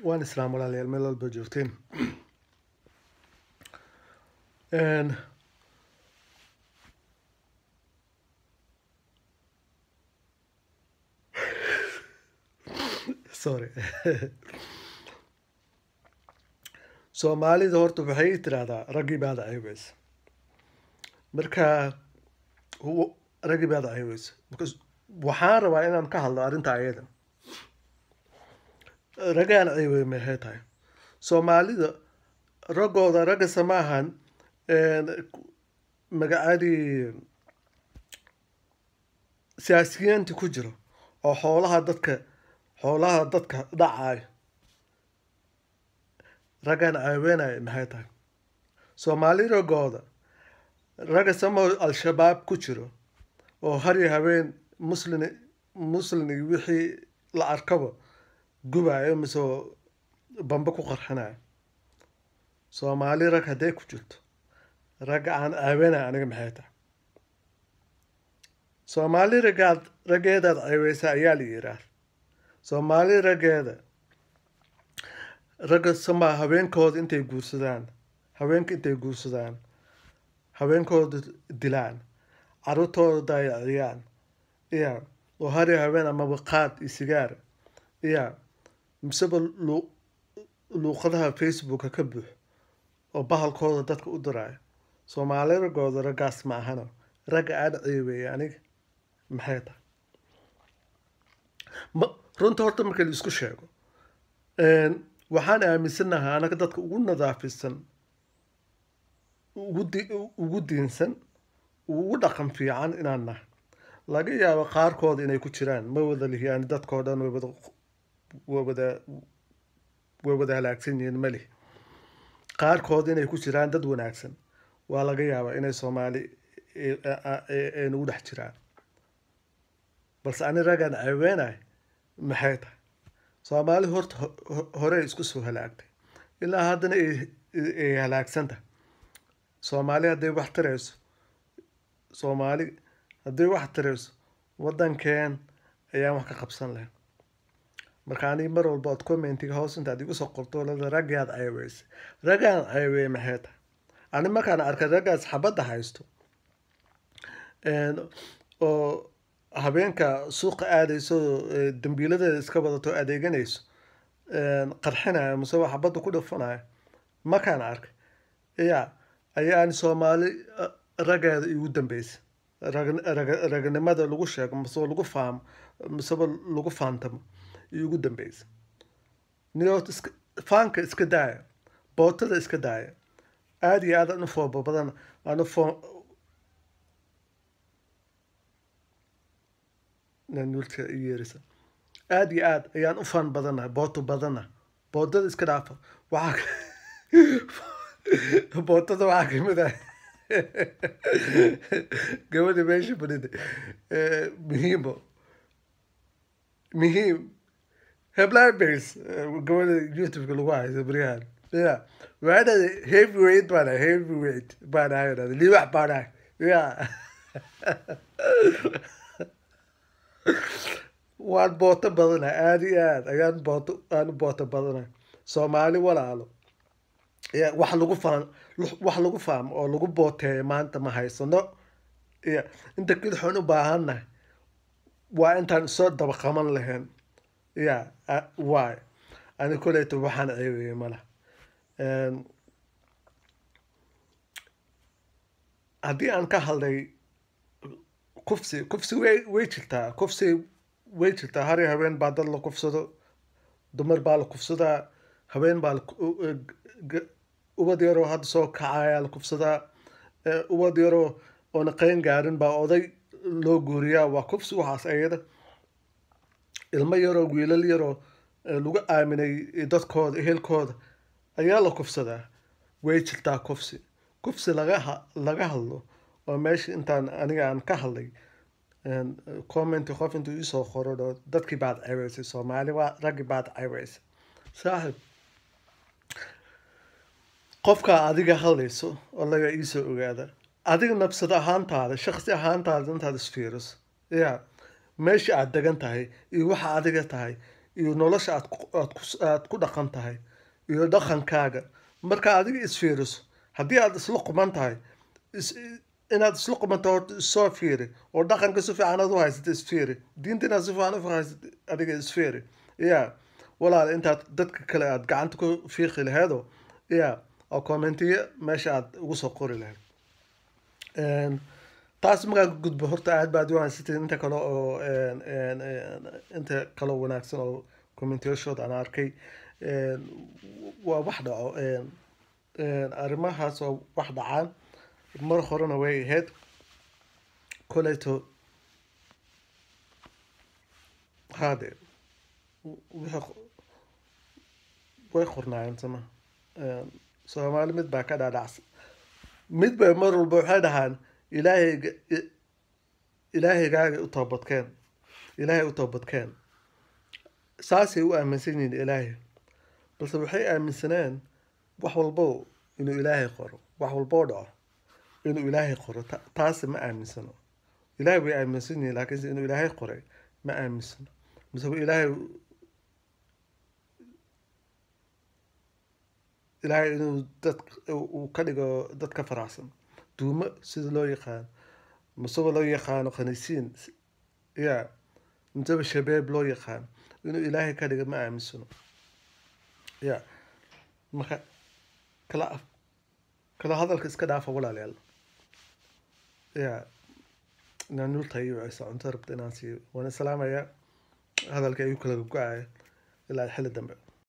waan islaam walaalayaal meel walba joogteen and sorry Soomaalida horta waxay tiraahdaa ragii baad ayweys marka ragii baad ayweys because waxaan rabaa inaan ka hadlo arrinta ayada ragaan aywey maxay tahay Soomaalida ragooda raga samaahan magacaadii siyaasiyiinta ku jiro oo xoolaha dadka dhacay ragaan ayweenay maxay tahay Soomaali ragooda raga samoo al-shabaab ku jiro oo hari habeen muslimi wixii la arkabo gubayo misoo bamba ku qarxanayo Soomaali rag haday ku jirto rag aan aawena aniga maxay tahay Soomaali rageeda ayweysa ayaa la yiraahdaa Soomaali rageeda raga sama habeenkooda intay guursadaan habeenkooda dilaan carruurtooda daayaciyaan oo hari habeen ama qaad iyo sigaar misaba luuqadaha Facebook ka buux oo bahalkooda dadka u diraayo Soomaali ragooda ragaas ma ahano rag aan ciiweey aniga maxay tahay runta horta marka la isku sheego waxaan aaminsanahay anaga dadka ugu nadaafisan ugu diinsan ugu dhaqan fiican inaan nahay laga yaabo qaarkood inay ku jiraan ma wada lihiyaan dadkoo dhan way wada halaagsan yihiin ma lihi qaarkood inay ku jiraan dad wanaagsan waa laga yaabaa inay Soomaali ay nagu dhex jiraan balse ani ragaan ayweenay maxay tahay Soomaali horta hore isku soo halaagtay ilaa haddana ay halaagsanta Soomaali haday wax tarayso wadankeen ayaan wax ka qabsan lahayn marka ani mar walba aad commentiga hoos intaad igu soo qorto la ragaad ayweys ragaan aywey maxay tahay ani markaan arkay ragaas xabada haysto oo habeenka suuqa aadayso dambiiladeeda iska wadato adeeganayso qarxinaya mise wax xabada ku dhafanayo markaan arkay ayaan Soomaali rageeda igu dambeysay raganimada lagu sheego mise lagu faamo mise lagu faantamo igu dambeysay niyoot faanka iska daaya bootada iska daaya aad iyo aad u foobo badan nulka yeerisa aad iyo aad ayaan u faan badanahay boodada iska dhaafa bootada waxaa kamid ah gabadha meesha fadhida muhiim heblaha base gabadha youtube-ka lagu hayso baryahan waxaa dhahday heavyweight baan ahay libax baan ahay waan booto badanahay aad iyo aad ayaan booto badanahay Soomaali walaalo wax lagu faamo oo lagu booteeyo maanta ma haysano inta kale xun u baahannahay waa intaan soo daba qaban lahayn waay ani koleeto waxaan ceebeeyey malaha haddii aan ka hadlay kufsi way jirtaa hari habeen baa dad la kufsado dumar baa la kufsadaa habeen baa ubad yaroo hadda soo kacaya la kufsadaa ubad yaroo oona qayn gaarin baa oday loo guuriyaa waa kufsi waxaas ayada ilmo yaroo wiilal yaroo lagu aaminay dadkooda ehelkooda ayaa la kufsadaa way jirtaa kufsi laga hadlo oo meesha intaan aniga aan ka hadlay comment qof intuu isoo qoro dadkii baad ceebeysay Soomaali waa ragii baad ceebeysay saaxiib qofka adiga hadlayso oo laga isoo ogaada adiga nafsad ahaantaada shakhsi ahaantaada intaad isfiiriso meesha aad degan tahay iyo waxa adiga tahay iyo nolosha aad ku dhaqan tahay iyo dhaqankaaga marka adiga isfiiriso haddii aad isla quman tahay inaad isla qumanto horta soo fiiri oo dhaqanka si fiican aad u haysata isfiiri diinta inaad si fiican u haysata adiga isfiiri ya walaal intaad dadka kale aad gacanta ku fiiqi laheedo ya oo commentiya meesha aad ugu soo qori lahayd taas markaa gudbo horta aad baad u haysatay inta kale oo inta kale wanaagsan oo commentiyashooda aan arkay waa wax dhaco arrimahaas oo wax dhacaan mar horena way ahayd koleyto hade way qornaayeen sama soomaali mid baa ka dhaadhacsan mid bay mar walba waxay dhahaan ilaahaygaagay u toobadkeen ilaahay u toobadkeen saasay u aaminsan yihiin ilaahay balse waxay aaminsaneen wax walbo inuu ilaahay qoro wax walboo dhaco inuu ilaahay qoro taasi ma aaminsano ilaahay way aaminsan yihiin laakiinse inuu ilaahay qoray ma aaminsano mise ilaahay inuu uu ka dhigo dad ka faraxsan duumo sida loo yaqaan miseba loo yaqaano khanisiin ya miseba shabeeb loo yaqaan inuu ilaahay ka dhigo ma aaminsano ya marka kala hadalka iska dhaafa walaalayaal ya inaan nultahay iyo ciise cunto rabta inaan siiyo waana salaamaya hadalka ayuu kala go-aya ilaa xilli dambe